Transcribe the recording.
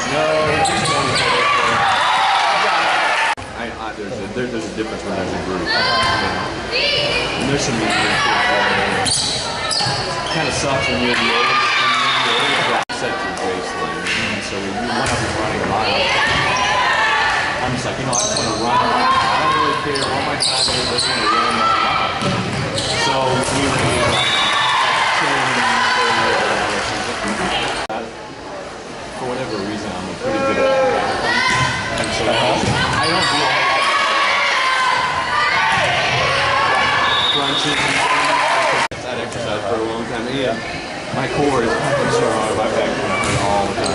No, just there's a difference when there's a group. And there's some kind of sucks when you're the oldest set to your waistline. And so when one of them's running a mile, I'm just like, I just want to run a mile. I don't really care what my time is, I just want to run a mile. So we were for whatever reason, I'm pretty good at that. And so I don't do all crunches and stuff. That exercise for a long time. And my core is fucking strong. My back all the time.